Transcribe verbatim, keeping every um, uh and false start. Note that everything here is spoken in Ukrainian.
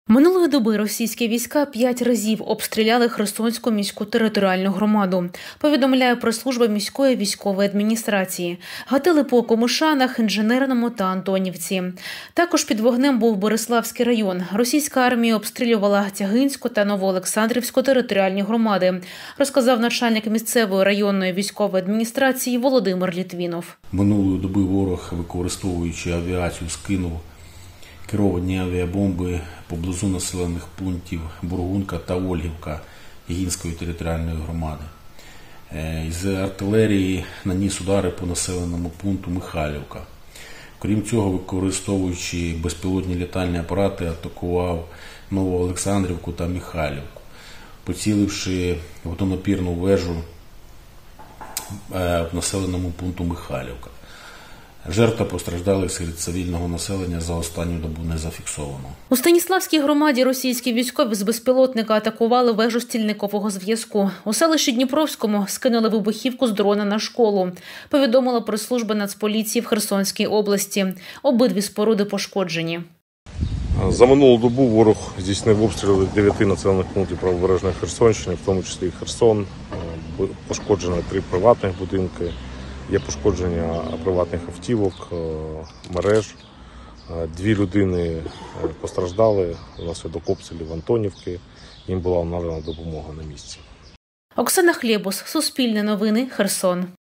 Минулої доби російські війська п'ять разів обстріляли Херсонську міську територіальну громаду, повідомляє прес-служба міської військової адміністрації. Гатили по Комишанах, Інженерному та Антонівці. Також під вогнем був Бориславський район. Російська армія обстрілювала Тягинську та Новоолександрівську територіальні громади, розказав начальник місцевої районної військової адміністрації Володимир Літвінов. Минулої доби ворог, використовуючи авіацію, скинув керовані авіабомби поблизу населених пунктів Бургунка та Ольгівка Ягінської територіальної громади. Із артилерії наніс удари по населеному пункту Михайлівка. Крім цього, використовуючи безпілотні літальні апарати, атакував Новоолександрівку та Михайлівку, поціливши в водонапірну вежу в населеному пункту Михайлівка. Жертв постраждалих серед цивільного населення за останню добу не зафіксовано. У Станіславській громаді російські військові з безпілотника атакували вежу стільникового зв'язку. У селищі Дніпровському скинули вибухівку з дрона на школу, повідомила прес-служба Нацполіції в Херсонській області. Обидві споруди пошкоджені. За минулу добу ворог здійснив обстріли дев'яти населених пунктів правобережної Херсонщини, в тому числі і Херсон. Пошкоджено три приватних будинки. Є пошкодження приватних автівок, мереж. Дві людини постраждали внаслідок обстрілів Антонівки. Їм була надана допомога на місці. Оксана Хлєбус, Суспільне новини, Херсон.